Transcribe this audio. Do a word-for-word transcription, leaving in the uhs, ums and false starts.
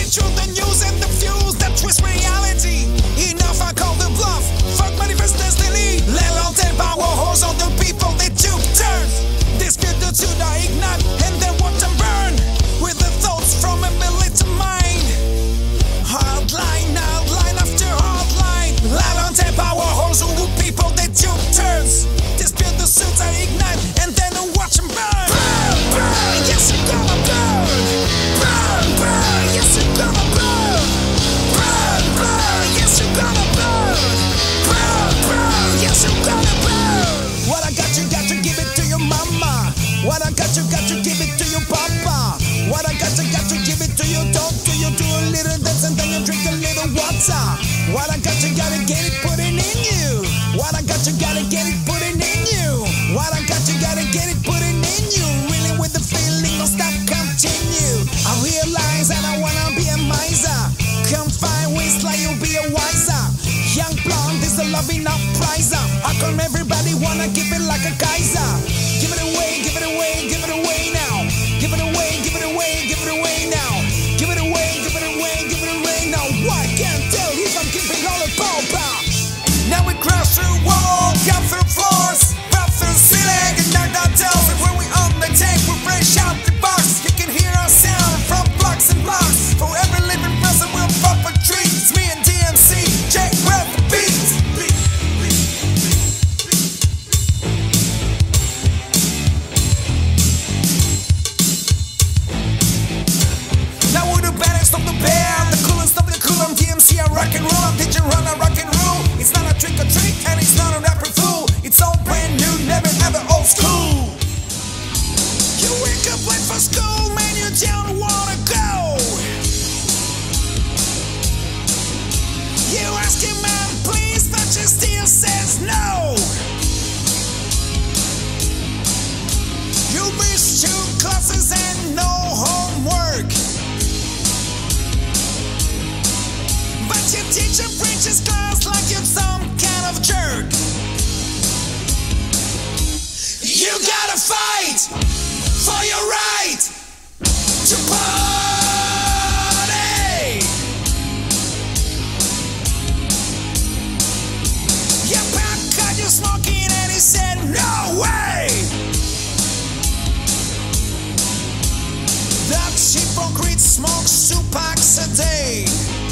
truth, the news, and the fuse that twist reality. Enough, I call the bluff. Fuck manifest destiny. Let all ten power horse on the people they took turns. Dispute the two that ignite and then watch them burn. With the thoughts from a militant mind. Hardline, outline after hardline. Let on ten power horse on the people they took turns. Dispute the suits I ignite and then watch them burn. Burn, burn, yes you're gonna burn. Burn, burn, yes you're gonna burn. Burn, burn, yes you're gonna burn. Burn, burn, yes you're gonna burn. What I got you got to give it to your mama. What I got you got to give it to your papa. What I got you got to give it to your dog. To you do a little dance and then you drink a little water. What I got you gotta get it, put it in you. What I got you gotta get it, put it in you. What I got you gotta get it, put it in you. Really with the feeling, don't stop, continue. I realize that I wanna be a miser. Come find ways like you'll be a wiser. Young blonde is a loving up prizer. How come everybody wanna give it like a Kaiser? Give it away, give it away, give it away now. Give it away, give it away, give it away now. Give it away, give it away, give it away now. Why can't tell if I'm keeping all the ball back? Now we crash through walls, cut through floors, pop through ceiling, and knock down doors. And when we on the tank, we fresh out the box. You can hear our sound from blocks and blocks. For every living person, we'll pop a tree. It's me and D M C, Jake Rap the beats. Now we're the baddest of the band, the coolest of the cool. I'm D M C, I rock and roll. I'm D J Run, I rock and roll. It's not a trick or treat, and it's not a rapper fool. It's all brand new, never ever old school. You wake up late for school, man, you don't wanna go. You ask him, man, please, but she still says no. You miss two classes and no homework. But your teacher preaches class like you're some kind of jerk. You gotta fight for your right to party. Your pap got you smoking and he said no way. That hypocrite smokes two packs a day.